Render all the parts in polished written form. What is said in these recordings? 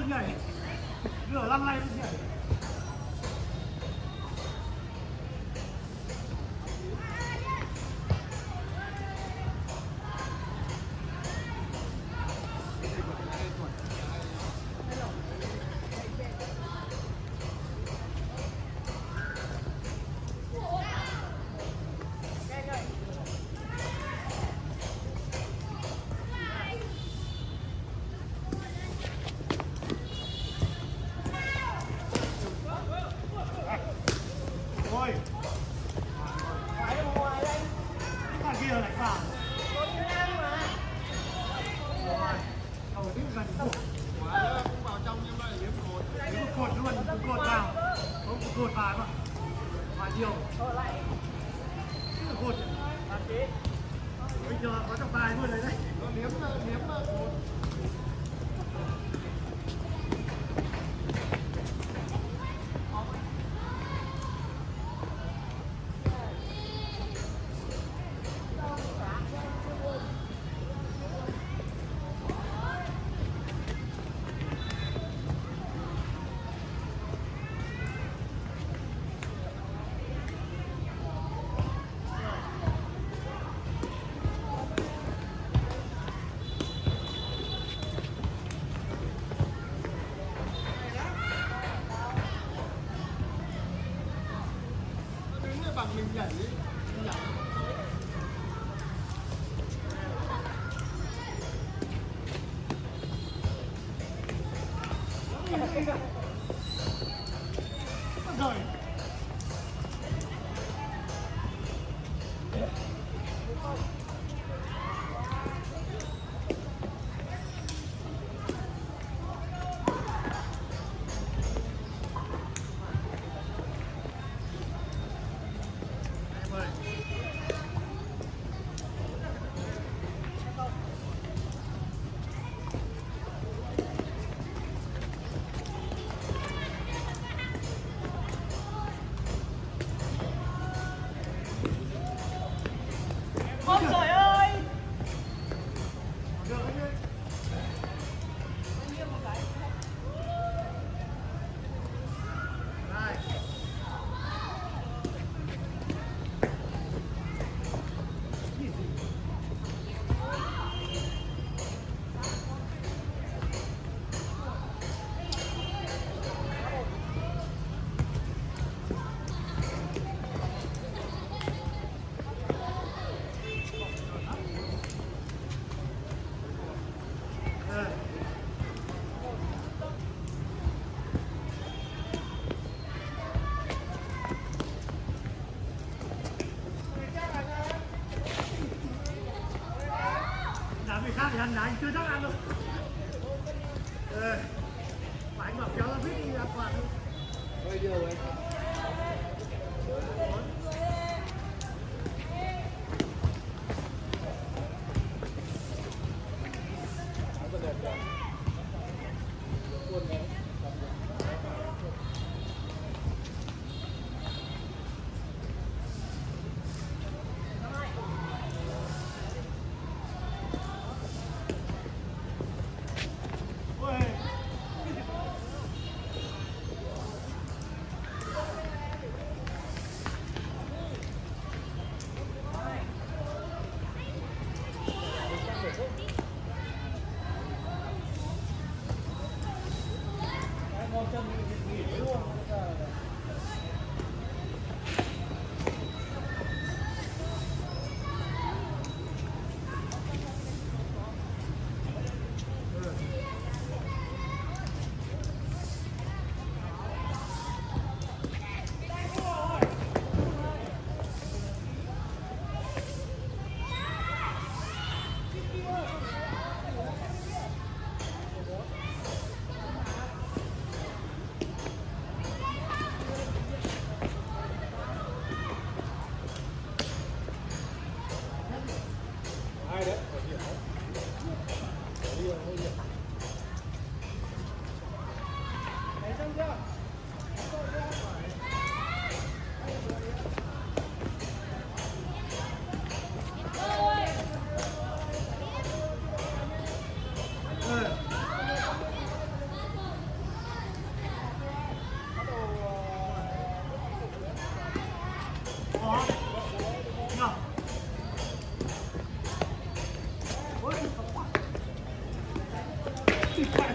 nhảy, nửa lăn lay nhảy. Ôi, phải ở ngoài đây, cái thằng kia lại vào. Con đang mà. Rồi, đầu tiếp gần cột. Cũng vào trong nhưng mà hiếm cột. Hiếm cột luôn, cột vào. Không cột vào mà. Vào nhiều. Cứ cột. Bây giờ có trong bài luôn đấy đấy. Nó liếm cột. Bằng mình nhảy đi. Rồi. Ôi trời ơi. Làm người khác thì ăn anh chưa chắc ăn đâu. Mà anh bảo kéo ra biết đi an toàn thôi. Hơi điều ấy.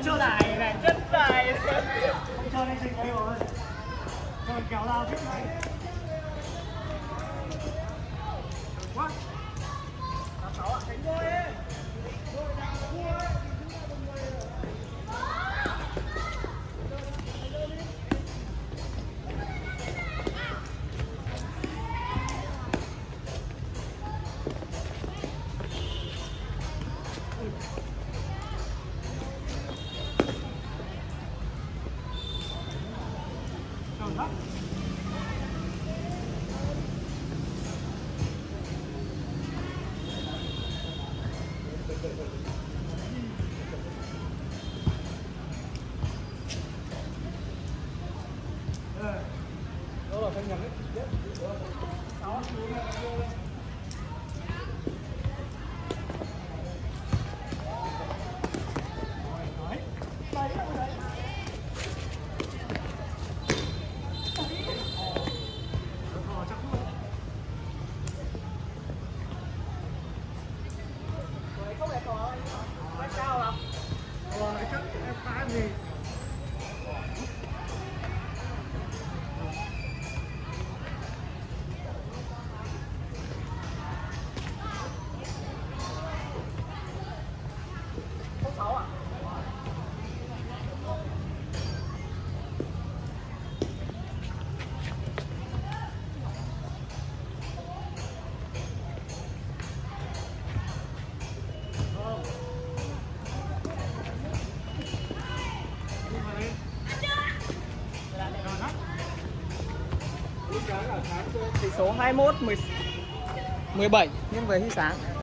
Chơi dài này, chân dài. không chơi anh Sinh đây rồi. Còn kéo lao thích này. Quá. Sáu ạ, đánh đôi đi. Rồi đó. Đó là phải nhầm đấy. Không phải có quá cao lắm. Rồi chắc em phá gì? Số 6 ạ. Tỷ số 21 17 nhưng về khi sáng.